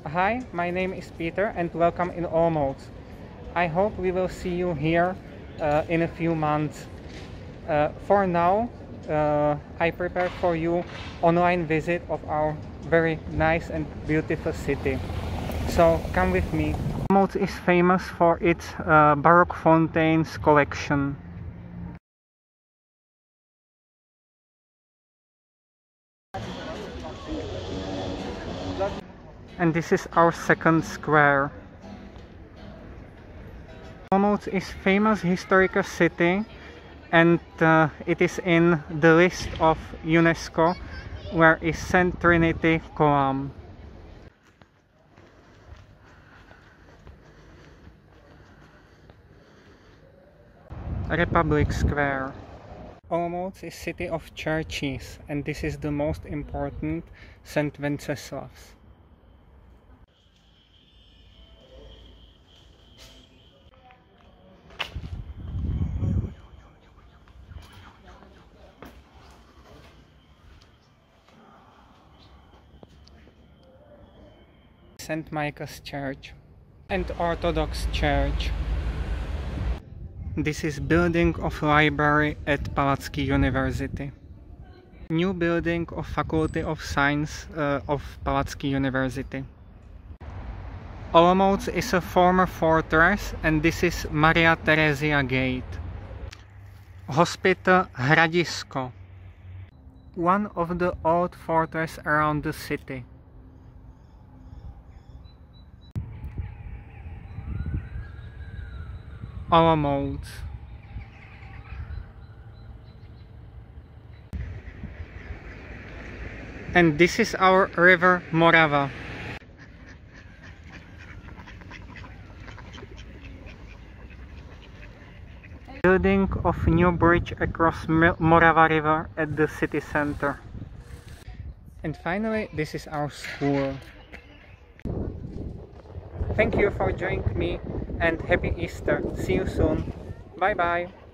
Hi, my name is Peter and welcome in Olomouc. I hope we will see you here in a few months. For now, I prepare for you online visit of our very nice and beautiful city. So come with me. Olomouc is famous for its Baroque fountains collection. And this is our second square. Olomouc is famous historical city and it is in the list of UNESCO where is St. Trinity Column. Republic Square. Olomouc is city of churches and this is the most important, St. Wenceslas. St. Michael's Church and Orthodox Church. This is building of library at Palacký University. New building of Faculty of Science of Palacký University. Olomouc is a former fortress and this is Maria Theresia Gate. Hospital Hradisko. One of the old fortresses around the city. Olomouc. And this is our river Morava. Building of new bridge across Morava River at the city center. And finally, this is our school. Thank you for joining me and happy Easter. See you soon. Bye bye.